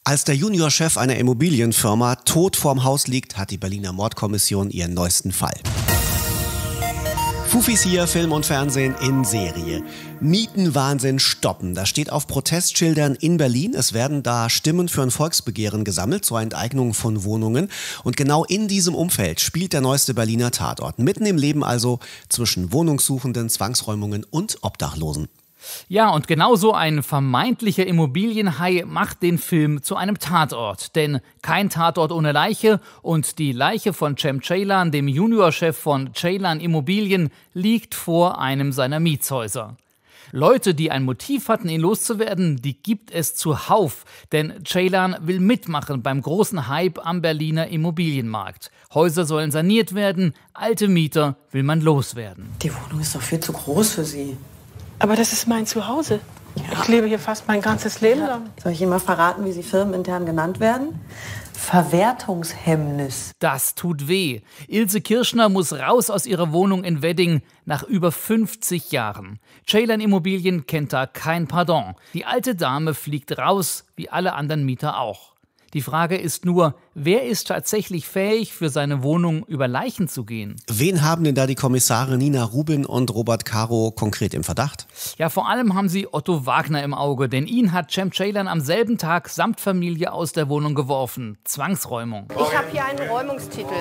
Als der Juniorchef einer Immobilienfirma tot vorm Haus liegt, hat die Berliner Mordkommission ihren neuesten Fall. Fufis hier, Film und Fernsehen in Serie. Mietenwahnsinn stoppen. Das steht auf Protestschildern in Berlin. Es werden da Stimmen für ein Volksbegehren gesammelt zur Enteignung von Wohnungen. Und genau in diesem Umfeld spielt der neueste Berliner Tatort. Mitten im Leben also zwischen Wohnungssuchenden, Zwangsräumungen und Obdachlosen. Ja, und genau so ein vermeintlicher Immobilienhai macht den Film zu einem Tatort. Denn kein Tatort ohne Leiche und die Leiche von Cem Ceylan, dem Juniorchef von Ceylan Immobilien, liegt vor einem seiner Mietshäuser. Leute, die ein Motiv hatten, ihn loszuwerden, die gibt es zuhauf. Denn Ceylan will mitmachen beim großen Hype am Berliner Immobilienmarkt. Häuser sollen saniert werden, alte Mieter will man loswerden. Die Wohnung ist doch viel zu groß für Sie. Aber das ist mein Zuhause. Ja. Ich lebe hier fast mein ganzes Leben lang. Soll ich Ihnen mal verraten, wie Sie firmenintern genannt werden? Verwertungshemmnis. Das tut weh. Ilse Kirschner muss raus aus ihrer Wohnung in Wedding nach über 50 Jahren. Ceylan Immobilien kennt da kein Pardon. Die alte Dame fliegt raus, wie alle anderen Mieter auch. Die Frage ist nur, wer ist tatsächlich fähig, für seine Wohnung über Leichen zu gehen? Wen haben denn da die Kommissare Nina Rubin und Robert Caro konkret im Verdacht? Ja, vor allem haben sie Otto Wagner im Auge, denn ihn hat Cem Ceylan am selben Tag samt Familie aus der Wohnung geworfen. Zwangsräumung. Ich habe hier einen Räumungstitel.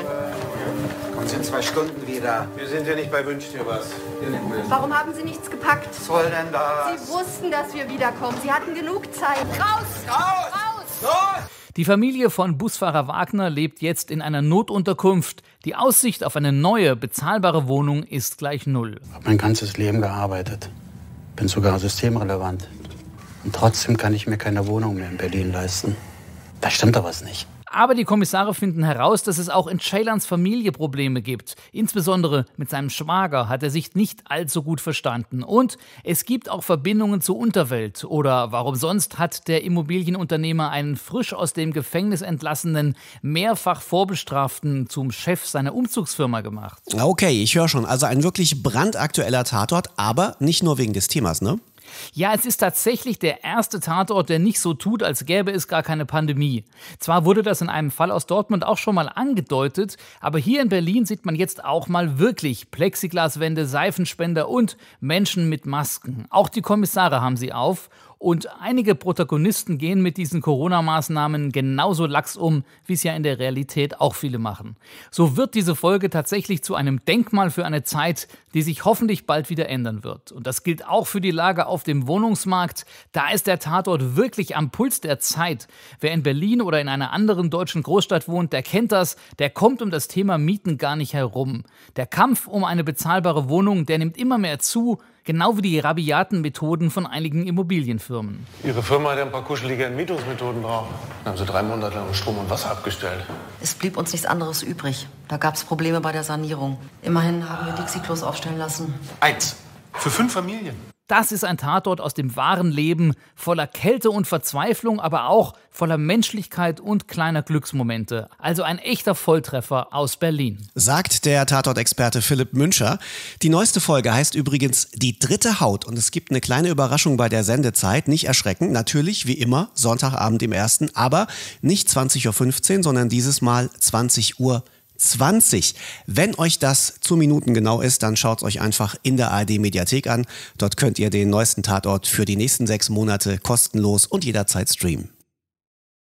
Kommen Sie in 2 Stunden wieder. Wir sind ja nicht bei Wünsch dir was. Warum haben Sie nichts gepackt? Was soll denn das? Sie wussten, dass wir wiederkommen. Sie hatten genug Zeit. Raus! Raus! Raus! Los! Die Familie von Busfahrer Wagner lebt jetzt in einer Notunterkunft. Die Aussicht auf eine neue, bezahlbare Wohnung ist gleich null. Ich habe mein ganzes Leben gearbeitet. Bin sogar systemrelevant. Und trotzdem kann ich mir keine Wohnung mehr in Berlin leisten. Da stimmt doch was nicht. Aber die Kommissare finden heraus, dass es auch in Ceylans Familie Probleme gibt. Insbesondere mit seinem Schwager hat er sich nicht allzu gut verstanden. Und es gibt auch Verbindungen zur Unterwelt. Oder warum sonst hat der Immobilienunternehmer einen frisch aus dem Gefängnis entlassenen, mehrfach Vorbestraften zum Chef seiner Umzugsfirma gemacht? Okay, ich höre schon. Also ein wirklich brandaktueller Tatort, aber nicht nur wegen des Themas, ne? Ja, es ist tatsächlich der erste Tatort, der nicht so tut, als gäbe es gar keine Pandemie. Zwar wurde das in einem Fall aus Dortmund auch schon mal angedeutet, aber hier in Berlin sieht man jetzt auch mal wirklich Plexiglaswände, Seifenspender und Menschen mit Masken. Auch die Kommissare haben sie auf. Und einige Protagonisten gehen mit diesen Corona-Maßnahmen genauso lax um, wie es ja in der Realität auch viele machen. So wird diese Folge tatsächlich zu einem Denkmal für eine Zeit, die sich hoffentlich bald wieder ändern wird. Und das gilt auch für die Lage auf dem Wohnungsmarkt. Da ist der Tatort wirklich am Puls der Zeit. Wer in Berlin oder in einer anderen deutschen Großstadt wohnt, der kennt das. Der kommt um das Thema Mieten gar nicht herum. Der Kampf um eine bezahlbare Wohnung, der nimmt immer mehr zu. Genau wie die rabiaten Methoden von einigen Immobilienfirmen. Ihre Firma hat ja ein paar kuschelige Entmietungsmethoden drauf. Dann haben sie 3 Monate lang Strom und Wasser abgestellt. Es blieb uns nichts anderes übrig. Da gab es Probleme bei der Sanierung. Immerhin haben wir Dixie-Klos aufstellen lassen. 1. Für 5 Familien. Das ist ein Tatort aus dem wahren Leben, voller Kälte und Verzweiflung, aber auch voller Menschlichkeit und kleiner Glücksmomente. Also ein echter Volltreffer aus Berlin. Sagt der Tatort-Experte Philipp Münscher. Die neueste Folge heißt übrigens Die dritte Haut und es gibt eine kleine Überraschung bei der Sendezeit. Nicht erschrecken, natürlich wie immer Sonntagabend im 1., aber nicht 20:15 Uhr, sondern dieses Mal 20:20 Uhr. Wenn euch das zu Minuten genau ist, dann schaut es euch einfach in der ARD-Mediathek an. Dort könnt ihr den neuesten Tatort für die nächsten 6 Monate kostenlos und jederzeit streamen.